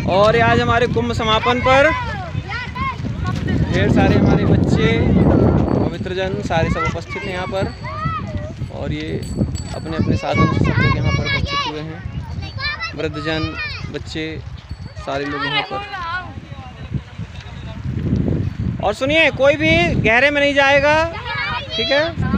और आज हमारे कुंभ समापन पर ढेर सारे हमारे बच्चे पवित्र जन सारे सब उपस्थित हैं यहाँ पर, और ये अपने अपने साधनों से सब लोग यहाँ पर उपस्थित हुए हैं। वृद्धजन, बच्चे, सारे लोग यहाँ पर। और सुनिए, कोई भी गहरे में नहीं जाएगा, ठीक है।